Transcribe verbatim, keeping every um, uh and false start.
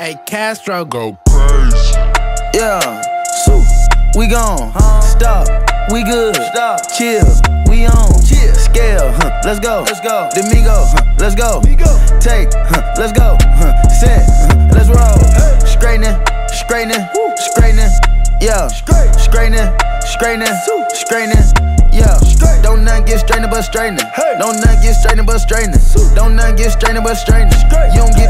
Hey, Castro go crazy. Yeah, so we gone. Stop, we good. Stop, chill, we on. Chill, scale, huh? Let's go. Let's go. Domingo, huh? Let's go. Take, huh? Let's go. Huh? Set, huh? Let's roll. Straightening, straightening, straightening. Yeah, straightening, straightening, straightening. Yeah, don't nothing get straightening but straightening. Don't nothing get straightening but straightening. Don't nothing get straightening but straightening. You don't